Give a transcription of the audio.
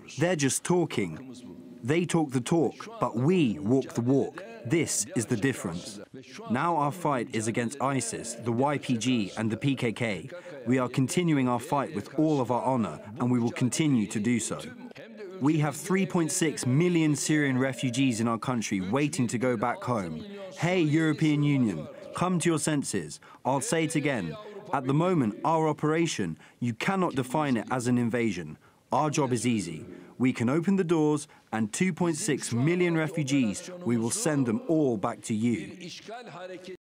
They're just talking. They talk the talk, but we walk the walk. This is the difference. Now our fight is against ISIS, the YPG and the PKK. We are continuing our fight with all of our honor, and we will continue to do so. We have 3.6 million Syrian refugees in our country waiting to go back home. Hey, European Union, come to your senses. I'll say it again. At the moment, our operation, you cannot define it as an invasion. Our job is easy. We can open the doors, and 2.6 million refugees, we will send them all back to you.